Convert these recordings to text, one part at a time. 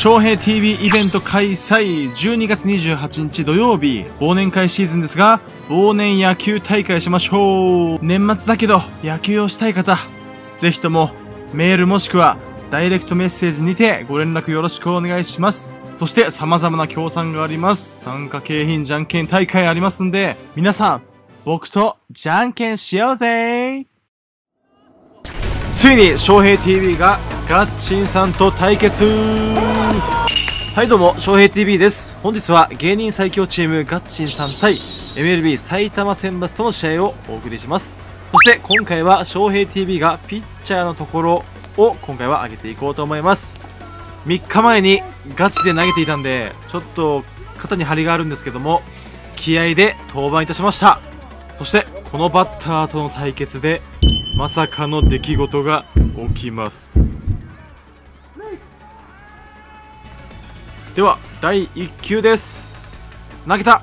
翔平 TV イベント開催。12月28日土曜日、忘年会シーズンですが、忘年野球大会しましょう。年末だけど野球をしたい方、ぜひともメールもしくはダイレクトメッセージにてご連絡よろしくお願いします。そして様々な協賛があります。参加景品じゃんけん大会ありますんで、皆さん僕とじゃんけんしようぜ。ついに翔平 TV がガッチンさんと対決。はいどうも、翔平 TV です。本日は芸人最強チームガッチンさん対 MLB 埼玉選抜との試合をお送りします。そして今回は翔平 TV がピッチャーのところを今回は上げていこうと思います。3日前にガチで投げていたんで、ちょっと肩に張りがあるんですけども、気合で登板いたしました。そしてこのバッターとの対決でまさかの出来事が起きます。では第1球です。投げた。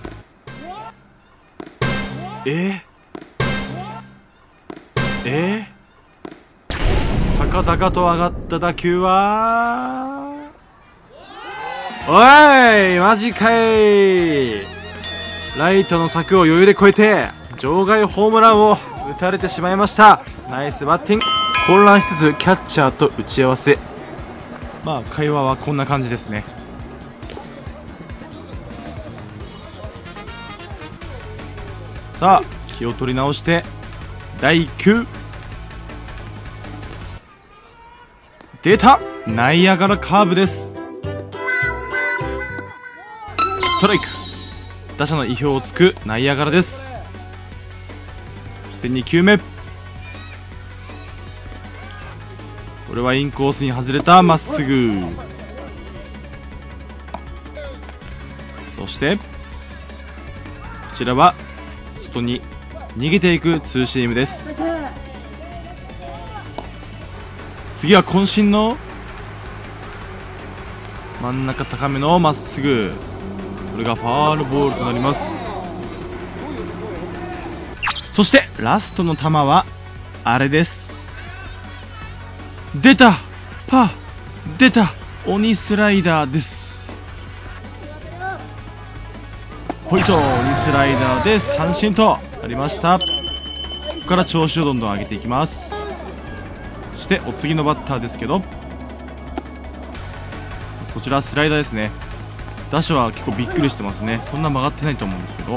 高々と上がった打球は、おいマジかい。ライトの柵を余裕で越えて場外ホームランを打たれてしまいました。ナイスバッティング。混乱しつつキャッチャーと打ち合わせ。まあ会話はこんな感じですね。さあ気を取り直して第1球出た。内野からカーブです。ストライク。打者の意表をつく内野からです。そして2球目、これはインコースに外れたまっすぐ。そしてこちらは外に逃げていくツーシームです。次は渾身の真ん中高めのまっすぐ。これがファールボールとなります。そしてラストの球はあれです。出たパー、出た鬼スライダーです。ほいと鬼スライダーで三振となりました。ここから調子をどんどん上げていきます。そしてお次のバッターですけど、こちらスライダーですね。打者は結構びっくりしてますね。そんな曲がってないと思うんですけど、はい、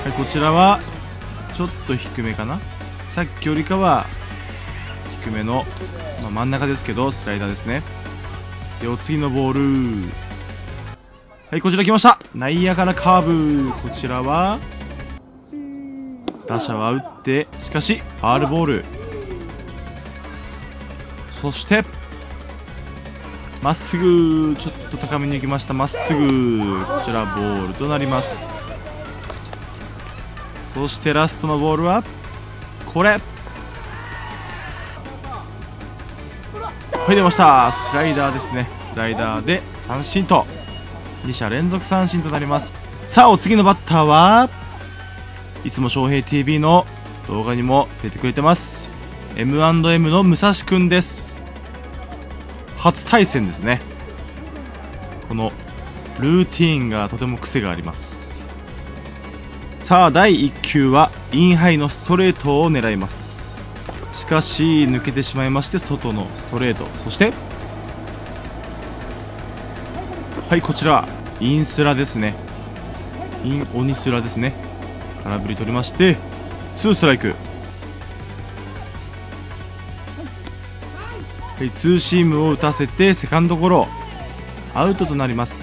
こちらはちょっと低めかな。さっきよりかは低めの、真ん中ですけどスライダーですね。でお次のボール、はい、こちら来ました。内野からカーブ。こちらは打者は打って、しかしファウルボール。そしてまっすぐ、ちょっと高めに行きました。まっすぐ、こちらボールとなります。そしてラストのボールはこれ。はい、出ました。スライダーですね。スライダーで三振と2者連続三振となります。さあお次のバッターはいつも翔平 TV の動画にも出てくれてます M&M の武蔵くんです。初対戦ですね。このルーティーンがとても癖があります。さあ第1球はインハイのストレートを狙います。しかし抜けてしまいまして外のストレート。そしてはい、こちらインスラですね。インオニスラですね。空振り取りまして2ストライク。はい、ツーシームを打たせてセカンドゴロ、アウトとなります。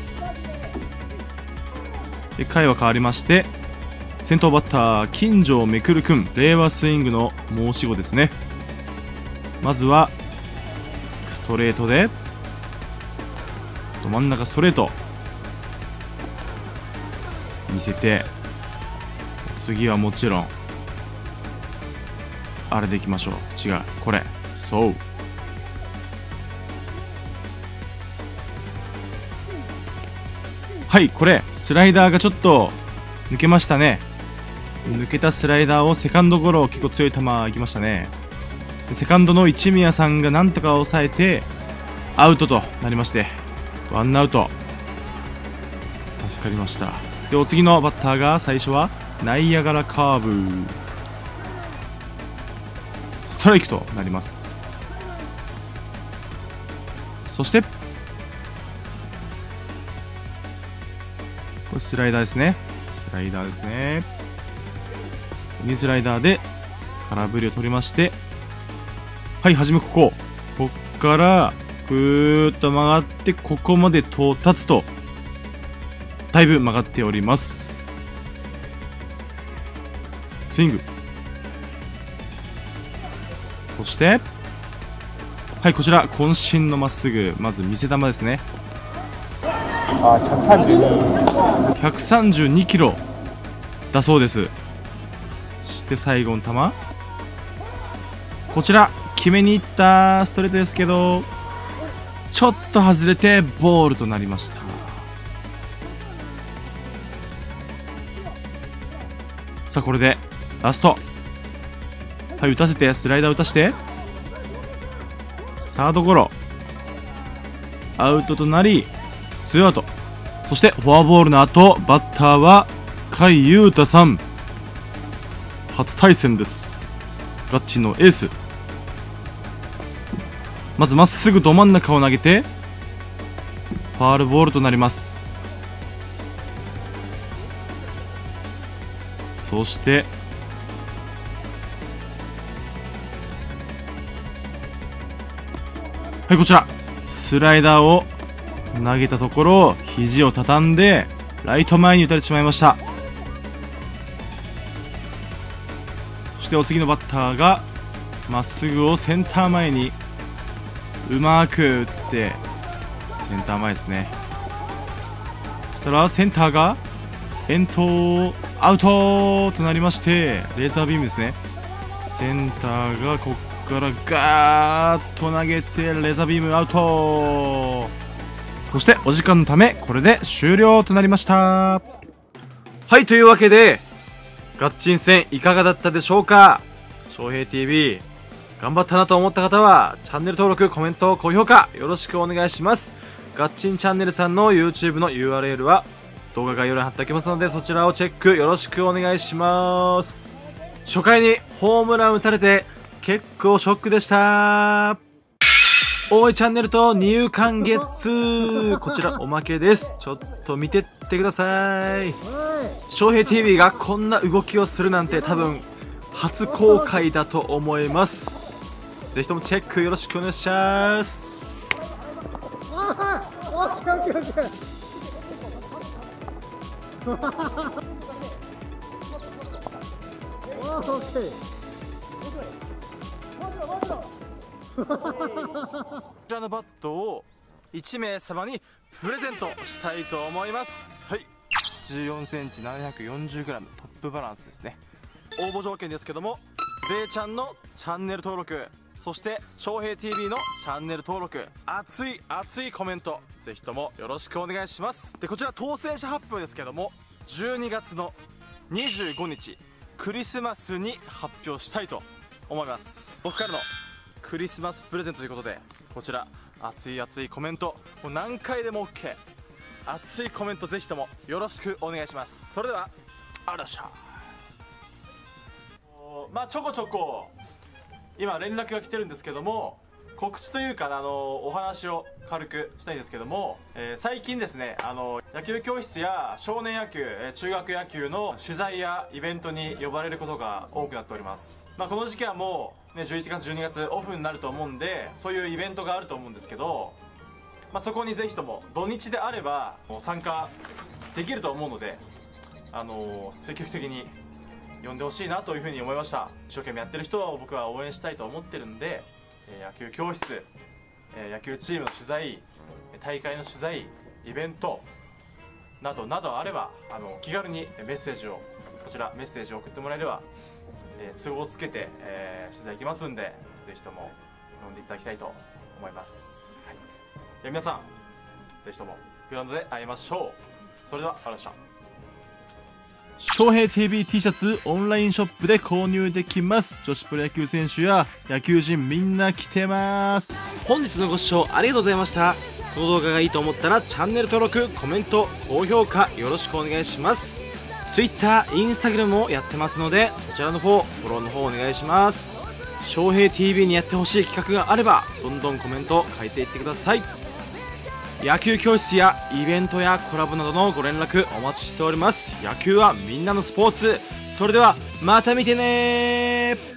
で回は変わりまして先頭バッター金城めくるくん、令和スイングの申し子ですね。まずはストレートでど真ん中ストレート見せて、次はもちろんあれでいきましょう。違う、これ、そうはい、これスライダーがちょっと抜けましたね。抜けたスライダーをセカンドゴロ、結構強い球いきましたね。 セカンドの一宮さんがなんとか抑えてアウトとなりまして、ワンアウト、助かりました。でお次のバッターが最初はナイアガラカーブ、ストライクとなります。そしてこれスライダーですね。スライダーですね。右スライダーで空振りを取りまして、はい、はじめこっからぐーっと曲がってここまで到達と、だいぶ曲がっております。スイング、そしてはい、こちら渾身のまっすぐ、まず見せ球ですね。132キロだそうです。そして最後の球、こちら決めにいったストレートですけど、ちょっと外れてボールとなりました。さあこれでラスト、はい、打たせてスライダー打たして、サードゴロ、アウトとなりツーアウト。そしてフォアボールの後、バッターは甲斐優太さん、初対戦です。ガッチのエース、まずまっすぐど真ん中を投げてファウルボールとなります。そしてはい、こちらスライダーを投げたところ、肘を畳んでライト前に打たれてしまいました。そしてお次のバッターがまっすぐをセンター前にうまく打ってセンター前ですね。そしたらセンターが遠投アウトとなりまして、レーザービームですね。センターがこっからガーッと投げてレーザービームアウト。そしてお時間のためこれで終了となりました。はい、というわけでガッチン戦いかがだったでしょうか。翔平 TV 頑張ったなと思った方はチャンネル登録、コメント、高評価よろしくお願いします。ガッチンチャンネルさんの YouTube の URL は動画概要欄に貼っておきますので、そちらをチェックよろしくお願いします。初回にホームラン打たれて結構ショックでした。おいチャンネルと二遊間ゲッツ、こちらおまけです。ちょっと見てってください。翔平 TV がこんな動きをするなんて多分初公開だと思います。ぜひともチェックよろしくお願いします。こちらのバットを1名様にプレゼントしたいと思います。はい、14センチ 740g トップバランスですね。応募条件ですけども、ベイちゃんのチャンネル登録、そして翔平 TV のチャンネル登録、熱い熱いコメントぜひともよろしくお願いします。でこちら当選者発表ですけども、12月の25日クリスマスに発表したいと思います。僕からのクリスマスプレゼントということで、こちら熱い熱いコメント、もう何回でも OK、 熱いコメントぜひともよろしくお願いします。それではあらっしゃ。まあちょこちょこ今連絡が来てるんですけども、告知というかお話を軽くしたいんですけども、最近ですね野球教室や少年野球、中学野球の取材やイベントに呼ばれることが多くなっております。まあ、この時期はもう、ね、11月12月オフになると思うんで、そういうイベントがあると思うんですけど、まあ、そこにぜひとも土日であれば参加できると思うので、積極的に呼んでほしいなというふうに思いました。一生懸命やってる人を僕は応援したいと思ってるんで、野球教室、野球チームの取材、大会の取材、イベントなどなどあれば気軽にメッセージを、こちらメッセージを送ってもらえれば、都合をつけて、取材行きますんで、ぜひとも呼んでいただきたいと思います。はい、では皆さんぜひともグラウンドで会いましょう。それではあらっしゃ。 翔平 TV T シャツオンラインショップで購入できます。女子プロ野球選手や野球人みんな来てます。 本日のご視聴ありがとうございました。この動画がいいと思ったらチャンネル登録、コメント、高評価よろしくお願いします。 Twitter、Instagram もやってますのでそちらの方フォローの方お願いします。翔平 TV にやってほしい企画があればどんどんコメント書いていってください。野球教室やイベントやコラボなどのご連絡お待ちしております。野球はみんなのスポーツ。それではまた見てねー。